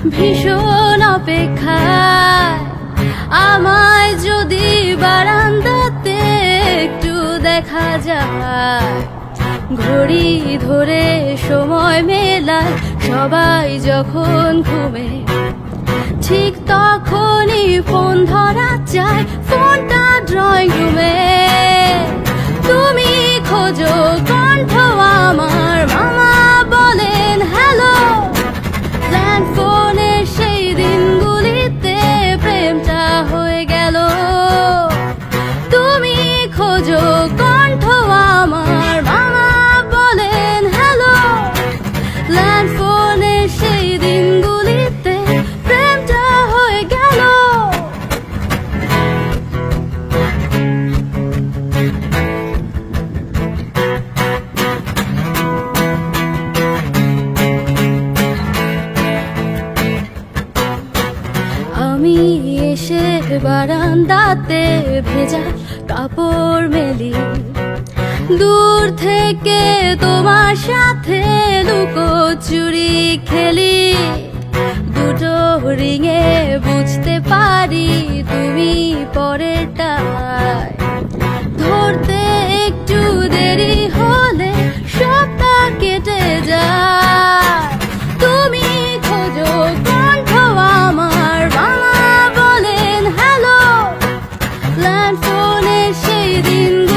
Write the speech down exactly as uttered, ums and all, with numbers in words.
ভীষণ অপেক্ষায় আমায় যদি বারান্দাতে একটু দেখা যায়, ঘড়ি ধরে সময় মেলায় সবাই যখন ঘুমে, ঠিক তখনই ফোন ধরা যায়, ফোনটা ড্রয়িং রুমে। তুমি খোঁজো কণ্ঠ আমার, মামা বলেন হ্যালো। ল্যান্ড ফোনের সেই দিনগুলিতে প্রেমটা হয়ে গেল। তুমি খোঁজো কণ্ঠ আমার, মামা বলেন হ্যালো। ল্যান্ড ফোনের সেই দিনগুলিতে প্রেমটা হয়ে গেল। আমি এসে বারান্দাতে ভেজা কাপড় মেলি, দূর থেকে তোমার সাথে লুকোচুরি খেলি। দুটো রিঙে বুঝতে পারি তুমি পরেরটায়, ধরতে একটু দেরি হলে সবটা কেটে যায়। তুমি খোঁজো কণ্ঠ আমার, মামা বলেন হ্যালো। ল্যান্ড ফোনের সেই দিন